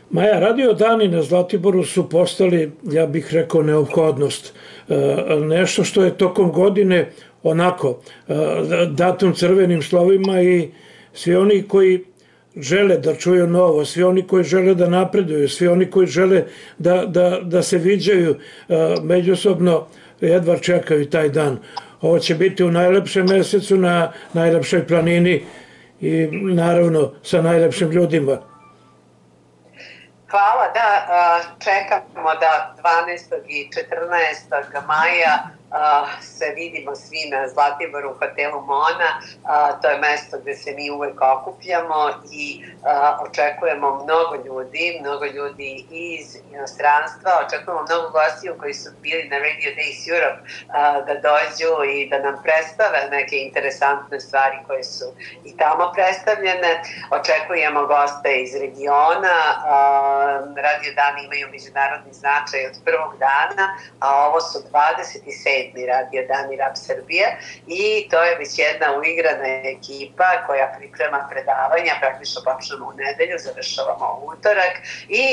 Maja, radio dani na Zlatiboru su postali, ja bih rekao, neophodnost. Nešto što je tokom godine onako datum crvenim slovima i svi oni koji žele da čuju novo, svi oni koji žele da napreduju, svi oni koji žele da se viđaju međusobno, jedva čekaju taj dan. Ovo će biti u najlepšem mesecu, na najlepšoj planini i naravno sa najlepšim ljudima. Hvala, da, čekamo da 12. i 14. maja se vidimo svi na Zlatiboru u hotelu Mona. To je mesto gde se mi uvek okupljamo i očekujemo mnogo ljudi iz inostranstva, očekujemo mnogo gostiju koji su bili na Radio Days Europe da dođu i da nam predstave neke interesantne stvari koje su i tamo predstavljene. Očekujemo goste iz regiona. Radio dani imaju međunarodni značaj od prvog dana, a ovo su 27. Radio dani Rap Srbije i to je već jedna uigrana ekipa koja priprema predavanja, praktično počnemo u nedelju, završavamo u utorak i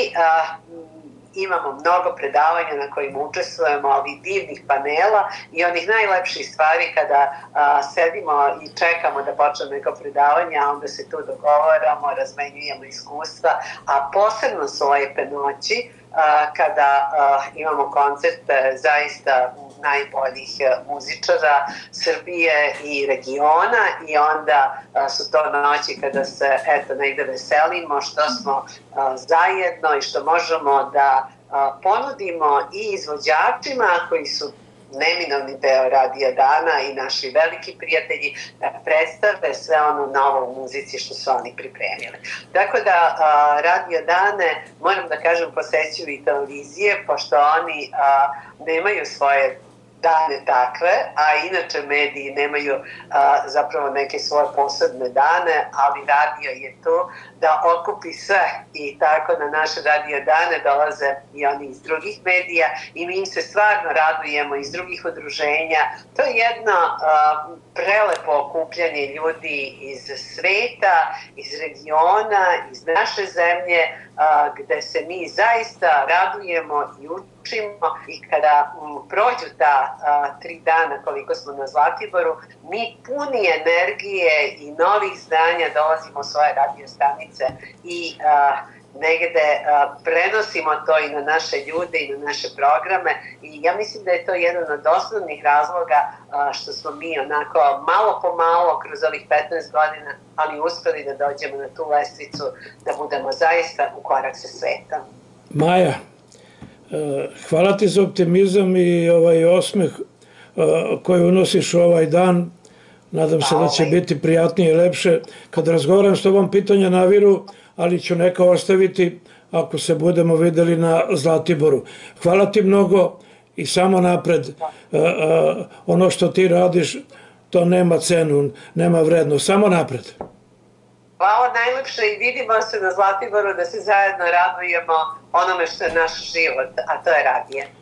imamo mnogo predavanja na kojima učestvujemo, ali divnih panela i onih najlepših stvari kada sedimo i čekamo da počne neko predavanje, a onda se tu dogovaramo, razmenjujemo iskustva, a posebno su lepe noći kada imamo koncert zaista najboljih muzičara Srbije i regiona i onda su to noći kada se negde veselimo što smo zajedno i što možemo da ponudimo i izvođačima koji su neminovni deo radio dana i naši veliki prijatelji da predstave sve ono novo u muzici što su oni pripremili. Tako da radio dane, moram da kažem, posećuju i televizije, pošto oni nemaju svoje dane takve, a inače mediji nemaju zapravo neke svoje posebne dane, ali radio je tu da okupi sve i tako na naše radio dane dolaze i oni iz drugih medija i mi im se stvarno radujemo iz drugih udruženja. To je jedno prelepo okupljanje ljudi iz sveta, iz regiona, iz naše zemlje, gde se mi zaista radujemo i učimo i kada prođu ta 3 dana koliko smo na Zlatiboru, mi puni energije i novih znanja dolazimo u svoje radio stanice i negde prenosimo to i na naše ljude i na naše programe i ja mislim da je to jedan od osnovnih razloga što smo mi onako malo po malo kroz ovih 15 godina, ali uspeli da dođemo na tu lestvicu da budemo zaista u korak sa svetom. Maja, hvala ti za optimizam i ovaj osmeh koji unosiš u ovaj dan. Nadam se da će biti prijatnije i lepše. Kad razgovaram s tobom, pitanja naviru, ali ću neka ostaviti ako se budemo videli na Zlatiboru. Hvala ti mnogo i samo napred. Ono što ti radiš, to nema cenu, nema vrednost. Samo napred. Hvala najlepše i vidimo se na Zlatiboru da se zajedno radujemo onome što je naš život, a to je radije.